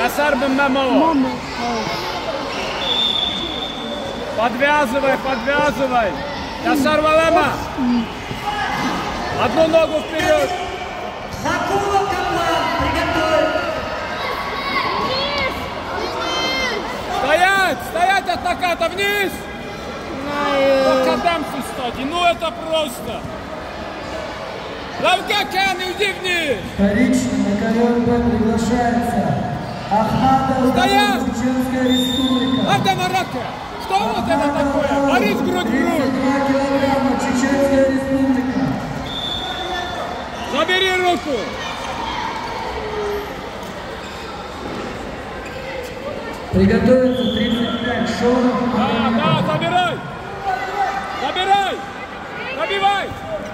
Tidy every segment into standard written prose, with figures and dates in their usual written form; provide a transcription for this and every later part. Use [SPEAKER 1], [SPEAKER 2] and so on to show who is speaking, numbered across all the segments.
[SPEAKER 1] Косар мама. Подвязывай, подвязывай. Косар Валема. Одну ногу вперед. Стоять, стоять от наката вниз. Покатамся, кстати, ну это просто. Лавгакян, иди вниз.
[SPEAKER 2] Вторично на ковер приглашается Ахмадов, Чеченская республика.
[SPEAKER 1] Ада-Марака, что вот это такое? Борис грудь в грудь.
[SPEAKER 2] 2 килограмма, Чеченская республика.
[SPEAKER 1] Забери руку.
[SPEAKER 2] Приготовиться 35, Шоров.
[SPEAKER 1] Да, забирай. Забирай. Забивай.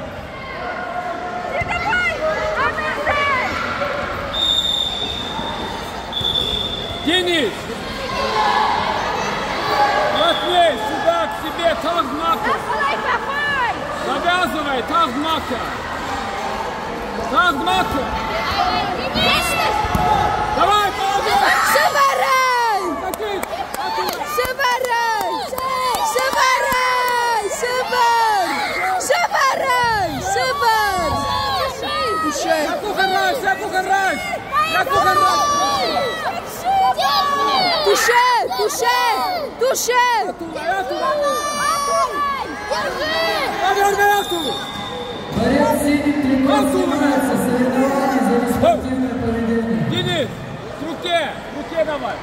[SPEAKER 1] Денис! Матвей, сюда, к себе, таг мака! Завязывай, таг мака! Таг мака! Давай, молодец!
[SPEAKER 3] Шеварай! Шеварай! Шеварай! Шевар! Шеварай! Шевар!
[SPEAKER 1] Як угорай, як угорай! Як угорай!
[SPEAKER 3] Туше! Туше! Туше!
[SPEAKER 2] Борец синий трибун занимается соревнованием за респортивное поведение.
[SPEAKER 1] Денис, к руке давай.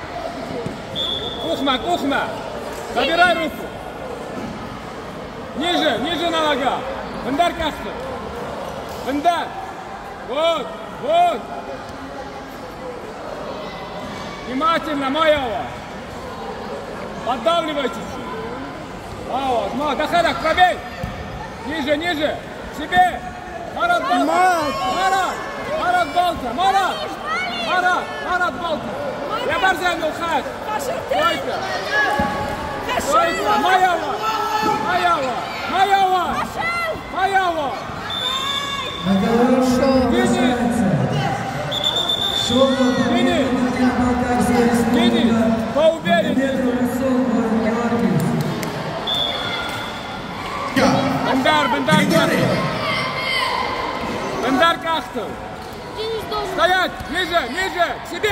[SPEAKER 1] Кухма. Забирай руку. Ниже на нога. Бендар касты. Бендар. Вот. Внимательно, Маева. Поддавливай чуть-чуть. Дахадак, пробей. Ниже. Себе. Марат Балта. Марат Балта. Я борзен ухат. Стойка. Маева.
[SPEAKER 2] На ковер приглашается Шоров, Болгарская республика.
[SPEAKER 1] Поувереннее. Бендар Кахтов. Стоять! Ниже! Себе!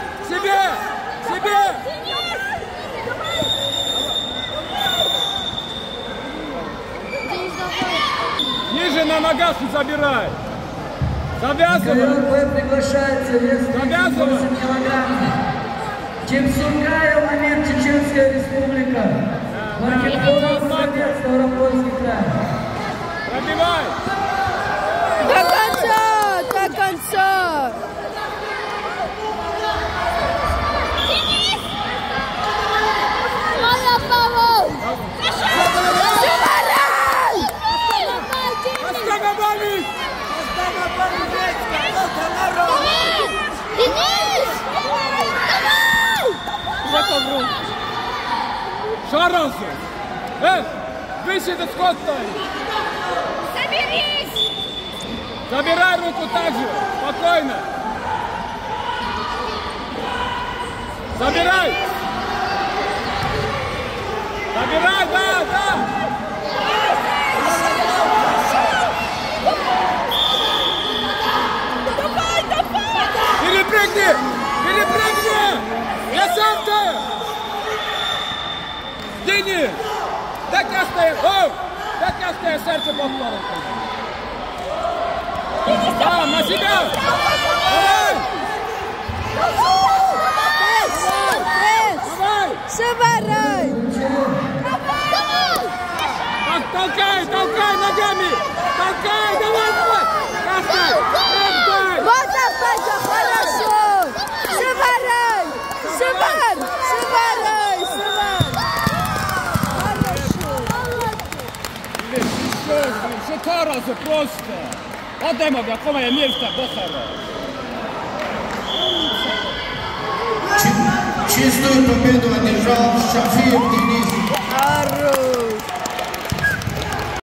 [SPEAKER 1] Ниже на ногах забирай! Завязывай!
[SPEAKER 2] На ковер приглашается вес 38 килограммов. Чемсунгаев Амир, Чеченская республика. Маркетболов, Совет, Ставропольский край.
[SPEAKER 1] Пробивай!
[SPEAKER 3] До конца!
[SPEAKER 1] Шарался! Выше этот сход стоит!
[SPEAKER 3] Соберись!
[SPEAKER 1] Забирай руку так же! Спокойно! Забирай! Да! Перепрыгни! Я сам стою! Денис! Так я стою! Сердце повторно! Да, на себя! Давай!
[SPEAKER 3] Шеварай!
[SPEAKER 1] Толкай ногами! Давай! Кастай!
[SPEAKER 3] Вот так, хорошо! Шеварай! Шевар!
[SPEAKER 1] Что каразы просто! Отдай мне, какое место, Бохара!
[SPEAKER 4] Чистую победу одержал Шафиев Денис.
[SPEAKER 3] Хорош!